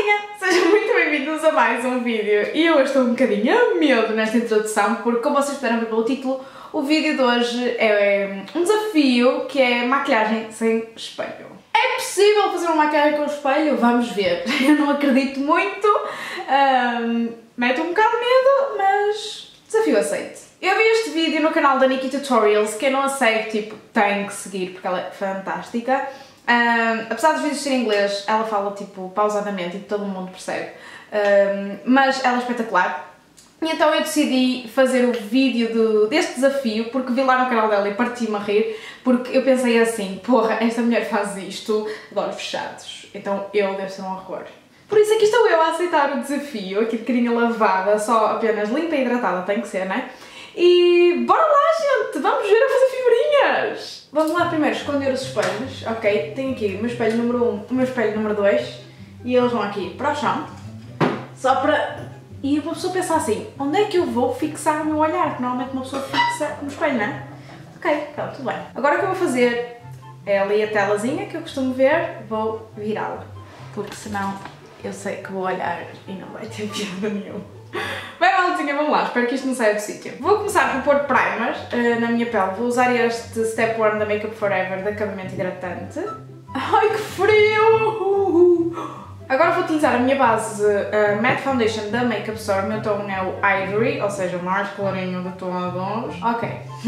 Maltinha, sejam muito bem-vindos a mais um vídeo e eu estou um bocadinho a medo nesta introdução porque, como vocês puderam ver pelo título, o vídeo de hoje é um desafio que é maquilhagem sem espelho. É possível fazer uma maquilhagem com espelho? Vamos ver. Eu não acredito muito, mete um bocado de medo, mas desafio aceito. Eu vi este vídeo no canal da Nikki Tutorials, quem não a segue, tipo, tem que seguir porque ela é fantástica. Apesar dos vídeos serem em inglês, ela fala tipo pausadamente e todo mundo percebe, mas ela é espetacular. E então eu decidi fazer o vídeo deste desafio porque vi lá no canal dela e parti-me a rir, porque eu pensei assim, porra, esta mulher faz isto de olhos fechados, então eu devo ser um horror. Por isso aqui estou eu a aceitar o desafio, aqui de carinha lavada, só apenas limpa e hidratada tem que ser, né? E bora lá, gente, vamos ver a fazer figurinhas! Vamos lá primeiro esconder os espelhos, ok? Tenho aqui o meu espelho número 1, o meu espelho número 2 e eles vão aqui para o chão, só para... E uma pessoa pensa assim, onde é que eu vou fixar o meu olhar? Que normalmente uma pessoa fixa no espelho, não é? Ok, então tudo bem. Agora o que eu vou fazer é ali a telazinha que eu costumo ver, vou virá-la, porque senão eu sei que vou olhar e não vai ter piada nenhuma. Bem, maltinha, vamos lá, espero que isto não saia do sítio. Vou começar por pôr primer na minha pele. Vou usar este Step 1 da Make Up For Ever de acabamento hidratante. Ai, que frio! Agora vou utilizar a minha base Matte Foundation da Make Up Store. O meu tom é o Ivory, ou seja, o mais clarinho de todos. Ok.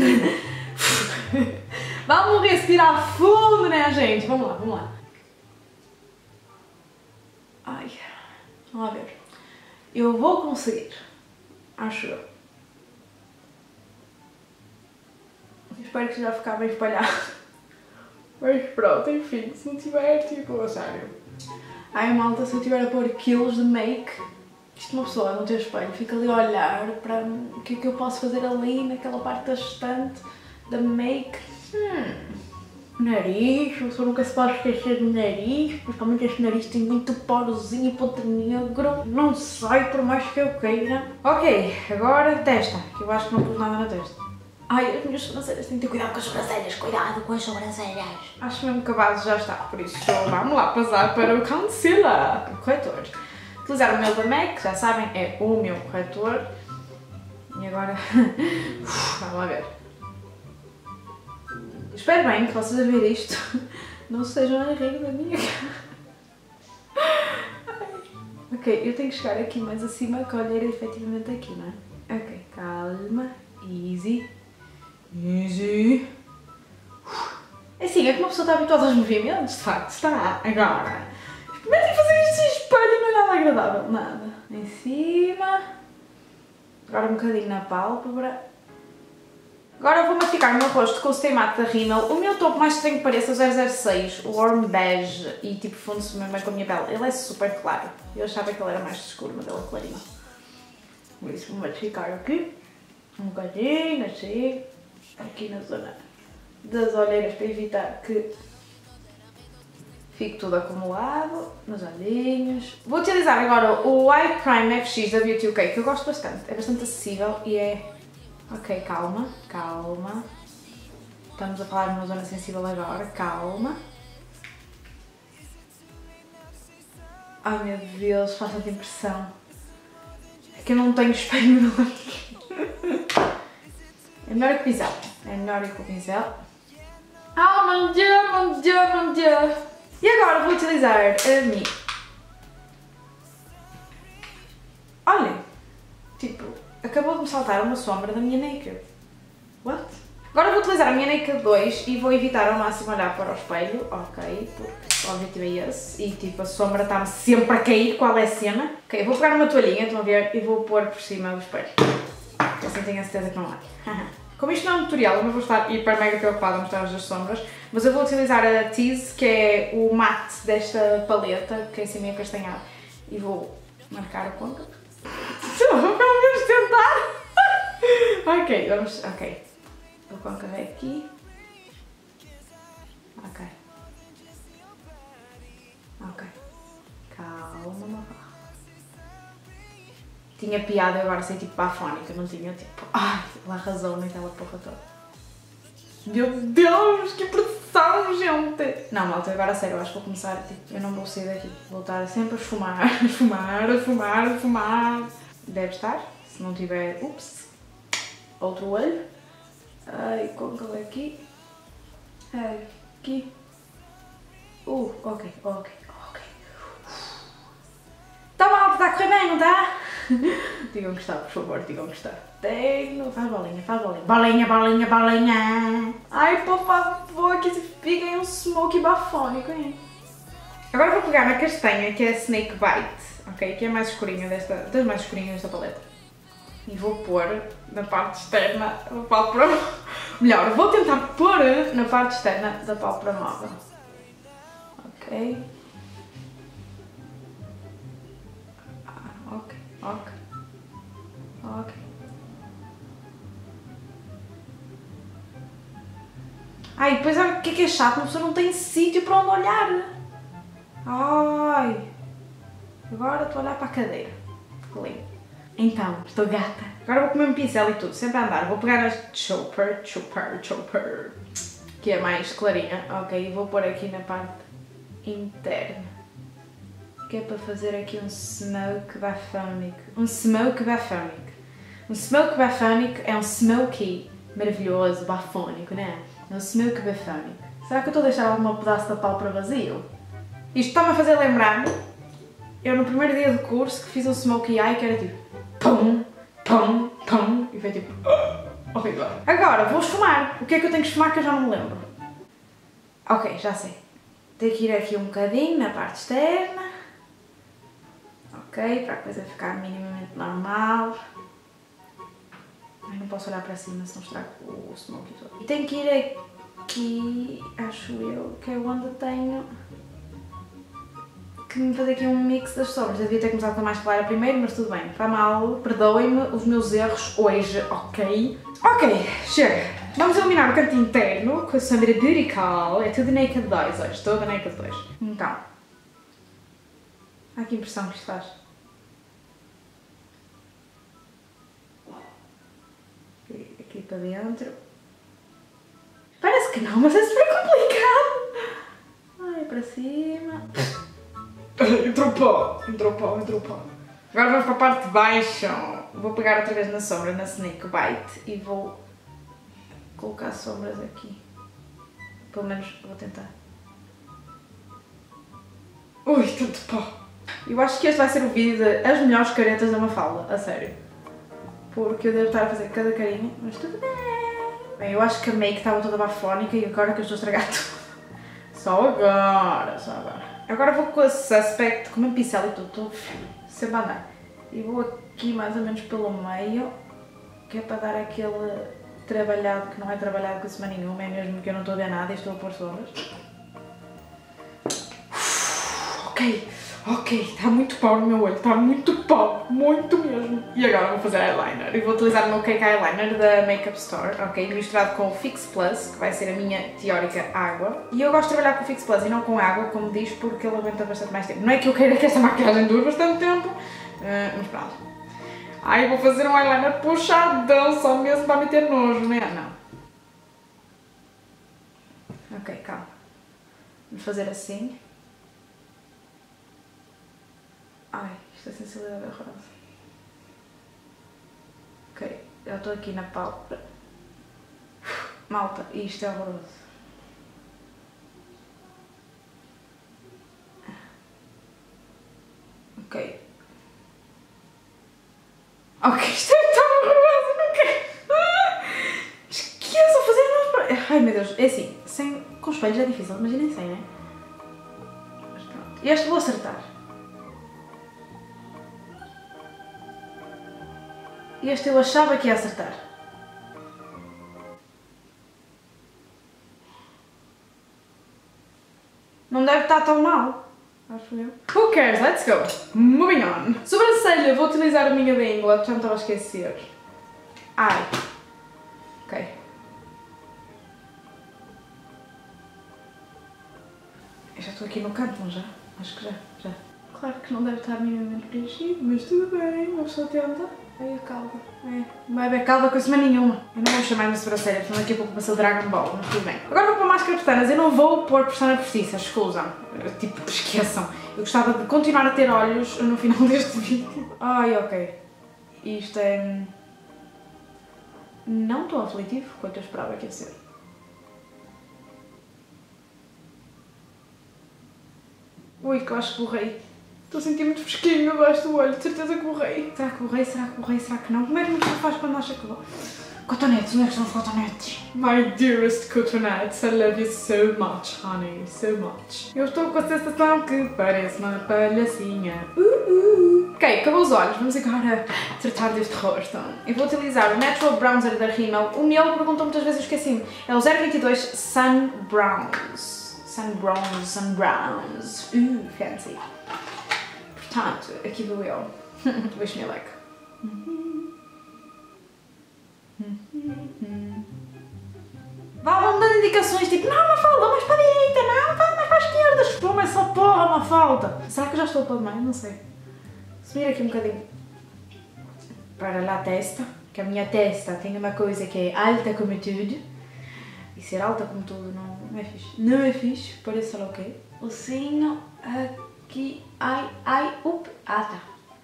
Vamos respirar fundo, né, gente? Vamos lá, vamos lá. Ai, vamos lá ver. Eu vou conseguir, acho eu. Espero que já ficar bem espalhado. Mas pronto, enfim, se não tiver, tipo, a sério. Ai, malta, se eu tiver a pôr quilos de make, isto uma pessoa não ter espelho, fica ali a olhar para o que é que eu posso fazer ali, naquela parte da estante, da make. Nariz, a pessoa nunca se pode esquecer do nariz, principalmente este nariz tem muito porozinho e ponto negro, não sai por mais que eu queira. Ok, agora testa, que eu acho que não pus nada na testa. Ai, as minhas sobrancelhas, tenho que ter cuidado com as sobrancelhas, cuidado com as sobrancelhas. Acho mesmo que a base já está, por isso vamos lá passar para o concealer, o corretor. Utilizar o meu da MAC, já sabem, é o meu corretor. E agora, vamos lá ver. Espero bem que vocês a ver isto não sejam a rir da minha cara. Ok, eu tenho que chegar aqui mais acima que olhar efetivamente aqui, não é? Ok, calma, easy, easy. Assim, é que uma pessoa está habituada aos movimentos, de facto, está. Agora, experimentem fazer isto sem espelho, não é nada agradável, nada. Em cima, agora um bocadinho na pálpebra. Agora vou matificar o meu rosto com o Stay Matte da Rimmel. O meu tom, mais estranho que pareça, é o 006, o Warm Beige, e tipo funde-se mesmo bem com a minha pele. Ele é super claro. Eu achava que ele era mais escuro, mas ele é clarinho. Por isso vou matificar aqui, um bocadinho, assim, aqui na zona das olheiras para evitar que fique tudo acumulado, nos olhinhos. Vou utilizar agora o Eye Prime FX da Beauty UK, que eu gosto bastante. É bastante acessível e é... Ok, calma, calma. Estamos a falar numa zona sensível agora, calma. Ai meu Deus, faz tanta impressão. É que eu não tenho espelho no olho. É melhor que o pincel. É melhor que o pincel. Ah, mon Dieu, mon Dieu, mon Dieu. E agora vou utilizar a minha. Olhem, tipo... Acabou de me saltar uma sombra da minha Naked. What? Agora vou utilizar a minha Naked 2 e vou evitar ao máximo olhar para o espelho. Ok, porque o objetivo é esse. E tipo, a sombra está-me sempre a cair. Qual é a cena? Ok, vou pegar uma toalhinha, estão a ver, e vou pôr por cima do espelho. Assim tenho a certeza que não há. Como isto não é um tutorial, eu não vou estar hiper mega preocupada a mostrar as sombras. Mas eu vou utilizar a Tease, que é o matte desta paleta, que é assim meio castanhado. E vou marcar a côncava. Vamos tentar! Ok, vamos... Ok. O côncavo é aqui. Ok. Ok. Calma, não vá. Tinha piada, eu agora sei tipo bafónica, não tinha tipo... Ai, ela arrasou naquela porra toda. Meu Deus, que pressão! coração, gente! Não, malta, agora a sério, eu acho que vou começar, tipo, eu não vou sair daqui. Vou estar sempre a esfumar, a esfumar, a esfumar, a esfumar. Deve estar, se não tiver, ups, outro olho. Ai, côncavo aqui. Ai, aqui. Ok. Tá mal, está a correr bem, não está? Digam que está, por favor, digam que está. Tenho, faz bolinha. Bolinha. Ai, por favor, que fiquem um smoky bafónico, hein? Agora vou pegar na castanha, que é a Snake Bite, ok? Que é a mais escurinha das mais escurinhas desta paleta. E vou pôr na parte externa da pálpebra móvel. Melhor, vou tentar pôr na parte externa da pálpebra móvel. Ok. Ok. Ai, depois o que é chato? Uma pessoa não tem sítio para onde olhar. Ai. Agora estou a olhar para a cadeira. Lindo. Então, estou gata. Agora vou comer um pincel e tudo, sempre a andar. Vou pegar a Chopper, que é mais clarinha. Ok, e vou pôr aqui na parte interna. Que é para fazer aqui um smoke bafónico. Um smoke bafónico é um smoky maravilhoso, bafónico, não é? É um smoke bafónico. Será que eu estou a deixar algum pedaço da pálpebra vazio? Isto está-me a fazer lembrar, eu no primeiro dia de curso que fiz um smoky eye que era tipo pum, e foi tipo horrível. Agora vou esfumar. O que é que eu tenho que esfumar que eu já não me lembro? Ok, já sei. Tenho que ir aqui um bocadinho na parte externa. Ok, para a coisa ficar minimamente normal. Ai, não posso olhar para cima senão estrago o smoky todo. E tenho que ir aqui, acho eu, que é onde tenho que me fazer aqui um mix das sombras. Eu devia ter começado com a mais clara primeiro, mas tudo bem. Está mal, perdoem-me os meus erros hoje, ok? Ok, chega. Vamos eliminar o canto interno com a sombra Beauty Call. É tudo Naked 2 hoje, toda Naked 2. Então, ai que impressão que isto faz. Aqui para dentro. Parece que não, mas é super complicado. Ai, para cima. Entrou pó. Agora vamos para a parte de baixo. Vou pegar outra vez na sombra, na Snake Bite, e vou colocar sombras aqui. Pelo menos vou tentar. Ui, tanto pó. Eu acho que este vai ser o vídeo das melhores caretas da Mafalda, a sério. Porque eu devo estar a fazer cada carinha, mas tudo bem. Bem, eu acho que a make estava toda bafónica e agora que eu estou a estragar tudo. Só agora. Agora vou com a Suspect, com o meu pincel e tudo, estou sempre a andar. E vou aqui mais ou menos pelo meio, que é para dar aquele trabalhado, que não é trabalhado com semana nenhuma, é mesmo que eu não estou a ver nada e estou a pôr sombras. Ok, está muito pó no meu olho, está muito pó, muito mesmo. E agora vou fazer eyeliner. E vou utilizar o meu Cake Eyeliner da Makeup Store, ok? Misturado com o Fix Plus, que vai ser a minha teórica água. E eu gosto de trabalhar com o Fix Plus e não com água, como diz, porque ele aguenta bastante mais tempo. Não é que eu queira que esta maquiagem dure bastante tempo, mas pronto. Ai, vou fazer um eyeliner puxadão, só mesmo para me ter nojo, não é? Não. Ok, calma. Vamos fazer assim. Ai, esta sensibilidade é horrorosa. Ok, eu estou aqui na pálpebra. Malta, isto é horroroso. Ok, isto é tão horroroso, não quero. Esqueçam fazer mais. Ai meu Deus, é assim, com espelhos é difícil, imaginem sem, não é? Mas pronto, e este vou acertar. Este eu achava que ia acertar. Não deve estar tão mal, acho eu. Who cares? Let's go! Moving on. Sobrancelha, vou utilizar a minha da Inglot, já me estava a esquecer. Ai. Ok. Eu já estou aqui no canto, não já? Acho que já. Claro que não deve estar minimamente preenchido, mas tudo bem, uma pessoa tenta. Ai, a calda. Não vai haver calda coisa nenhuma. Eu não vou chamar-me sobrancelha, porque daqui a pouco passou o Dragon Ball, mas tudo bem. Agora vou pôr máscara de pestanas. Eu não vou pôr pestana postiça, escusam. Tipo, esqueçam. Eu gostava de continuar a ter olhos no final deste vídeo. Ai, ok. Isto é... não tão aflitivo quanto eu esperava que ia ser. Ui, que eu acho que borrei. Estou a sentir muito fresquinho abaixo do olho, de certeza que borrei. Será que borrei? Será que borrei? Será que não? Como é que uma pessoa faz quando acha que vou? Cotonetes, onde é que estão os cotonetes? My dearest cotonetes, I love you so much, honey, so much. Eu estou com a sensação que parece uma palhacinha. Ok, acabou os olhos, vamos agora tratar deste rosto. Eu vou utilizar o Natural Bronzer da Rimmel. O meu perguntou muitas vezes, eu esqueci-me. É o 022 Sun Browns. Sun Browns. Fancy. Portanto, aqui vou eu. Wish me luck. Vão dando indicações tipo, não, uma falda, mais para a direita, não, vai mais para a esquerda, espuma essa porra, uma falda. Será que eu já estou para demais? Não sei. Subir aqui um bocadinho para lá a testa, que a minha testa tem uma coisa que é alta como tudo. E ser alta como tudo não é fixe. Não é fixe, parece lá o quê? O cinho aqui, ai, up, tá.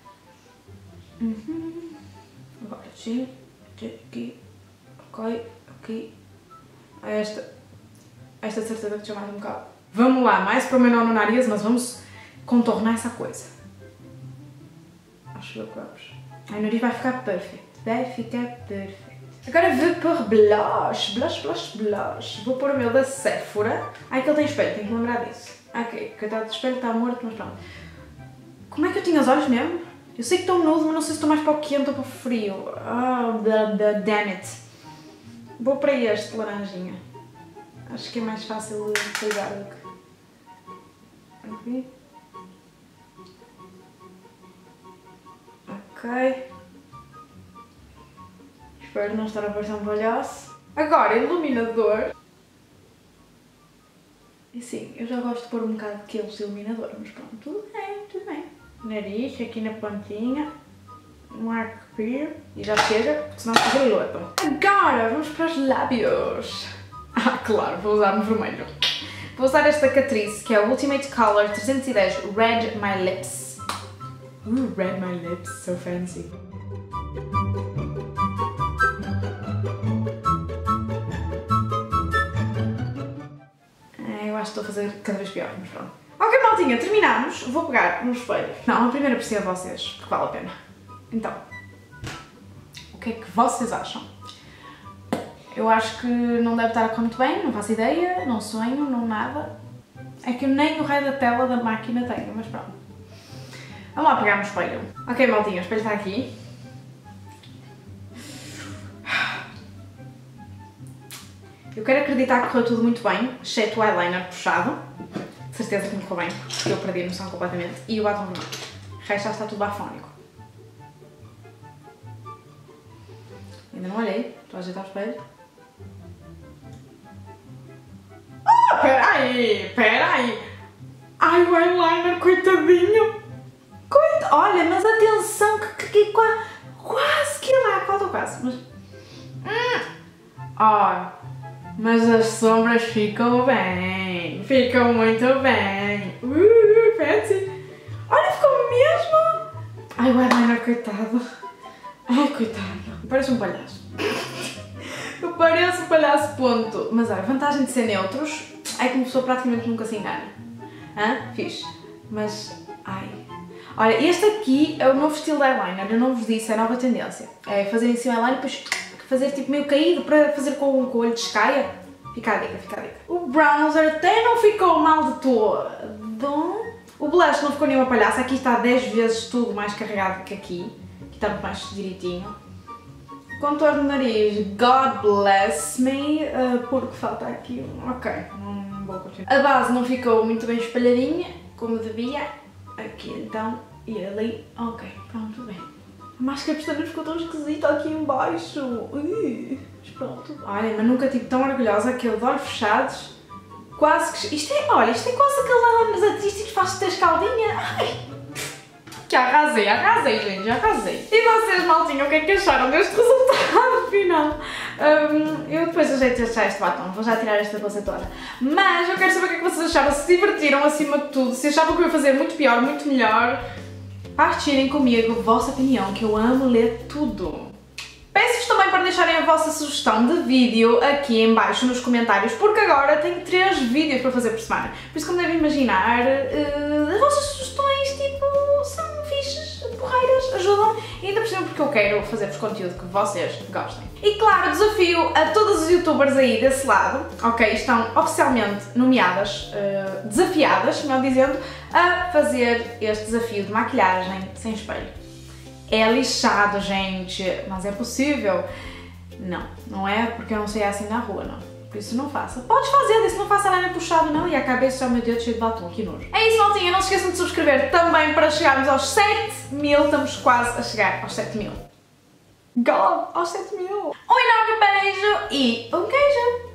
Agora sim, aqui, ok, aqui. Esta de certeza que deixa mais um bocado. Vamos lá, mais para o menor no nariz, mas vamos contornar essa coisa. Acho que vamos. Aí o nariz vai ficar perfeito. Vai ficar perfeito. Agora vou pôr blush. Vou pôr o meu da Sephora. Ai, que ele tem espelho, tenho que lembrar disso. Ok, coitado do espelho, está morto, mas pronto. Como é que eu tinha os olhos mesmo? Eu sei que estão nude, mas não sei se estou mais para o quente ou para o frio. Damn it. Vou para este laranjinha. Acho que é mais fácil de cuidar do que... Aqui. Ok. Espero não estar a parecer um palhaço. Agora, iluminador. E sim, eu já gosto de pôr um bocado de quilos de iluminador, mas pronto, tudo bem. Nariz, aqui na pontinha. Um arco aqui. E já chega, porque senão fica louco. Agora, vamos para os lábios. Ah, claro, vou usar no vermelho. Vou usar esta Catrice, que é o Ultimate Color 310 Red My Lips. Red My Lips, so fancy. Eu acho que estou a fazer cada vez pior, mas pronto. Ok, maltinha, terminamos. Vou pegar no espelho. Não, a primeira percebo a vocês, porque vale a pena. Então, o que é que vocês acham? Eu acho que não deve estar a correr muito bem, não faço ideia, não sonho, não nada. É que eu nem o raio da tela da máquina tenho, mas pronto. Vamos lá pegar no espelho. Ok, maltinha, o espelho está aqui. Eu quero acreditar que correu tudo muito bem, exceto o eyeliner puxado. De certeza que me correu bem, porque eu perdi a noção completamente. E o batom vermelho. O resto já está tudo bafónico. Ainda não olhei, estou a ajeitar o espelho. Ah, peraí! Ai, o eyeliner, coitadinho! Olha, mas atenção, que quase que lá, faltou quase, mas... Mas as sombras ficam bem, ficam muito bem. Fancy! Olha, ficou mesmo! Ai, o eyeliner, coitado. Ai, coitado. Parece um palhaço. Eu pareço um palhaço, ponto. Mas olha, a vantagem de ser neutros é que uma pessoa praticamente nunca se engana. Fixe. Mas, ai... Olha, este aqui é o novo estilo de eyeliner, eu não vos disse, é a nova tendência. É fazer em cima eyeliner e depois fazer tipo meio caído para fazer com o olho descaia. Fica a dica, O bronzer até não ficou mal de todo. O blush não ficou nenhuma palhaça, aqui está 10 vezes tudo mais carregado que aqui. Aqui está muito mais direitinho. Contorno do nariz, God bless me, porque falta aqui ok, não vou continuar. A base não ficou muito bem espalhadinha, como devia. Aqui então, e ali, ok, pronto, tudo bem. A máscara de pestanas ficou tão esquisita aqui em baixo. Mas pronto. Olha, mas nunca estive tão orgulhosa que eu de olhos fechados, quase que... Isto é quase aqueles eyliners artísticos, faz-se ter escaldinha. Ai, Que arrasei, gente, arrasei. E vocês, maltinha, o que é que acharam deste resultado final? Eu depois ajeito já este batom, vou já tirar esta coisa toda. Mas eu quero saber o que é que vocês acharam, se divertiram acima de tudo, se achavam que eu ia fazer muito pior, muito melhor. Partilhem comigo a vossa opinião, que eu amo ler tudo. Peço-vos também para deixarem a vossa sugestão de vídeo aqui em baixo nos comentários, porque agora tenho 3 vídeos para fazer por semana. Por isso, como devem imaginar, as vossas sugestões, tipo, são fixes, porreiras, ajudam. E ainda por cima porque eu quero fazer-vos conteúdo que vocês gostem. E claro, desafio a todos os youtubers aí desse lado, ok, estão oficialmente nomeadas, desafiadas, melhor dizendo, a fazer este desafio de maquilhagem sem espelho. É lixado, gente, mas é possível. Não, não é porque eu não sei assim na rua, não. Por isso não faça. Pode fazer, se não faça nada puxado, não. E a cabeça já meu dedo cheio de batom, que nojo. É isso, maltinha. Não se esqueçam de subscrever também para chegarmos aos 7.000. Estamos quase a chegar aos 7.000. God, aos 7.000. Um enorme beijo e um queijo.